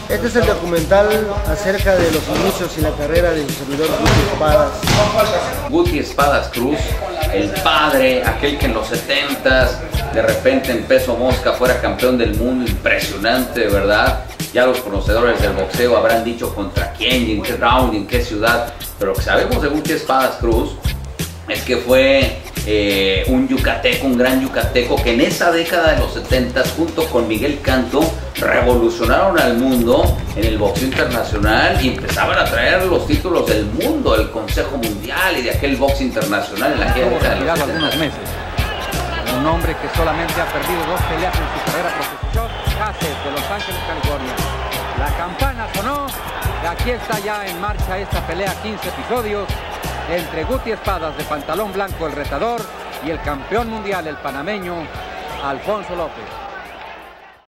Este es el documental acerca de los inicios y la carrera de su servidor Guti Espadas. Guti Espadas Cruz, el padre, aquel que en los 70s de repente en peso mosca fuera campeón del mundo, impresionante, ¿verdad? Ya los conocedores del boxeo habrán dicho contra quién y en qué round y en qué ciudad, pero lo que sabemos de Guti Espadas Cruz es que fue un yucateco, un gran yucateco que en esa década de los 70s junto con Miguel Cantú revolucionaron al mundo en el boxeo internacional y empezaban a traer los títulos del mundo, del Consejo Mundial y de aquel boxeo internacional en la década de los 70. Algunos meses. Un hombre que solamente ha perdido 2 peleas en su carrera profesional, Haces de Los Ángeles, California. La campana sonó y aquí está ya en marcha esta pelea, 15 episodios, entre Guti Espadas de pantalón blanco, el retador, y el campeón mundial, el panameño, Alfonso López.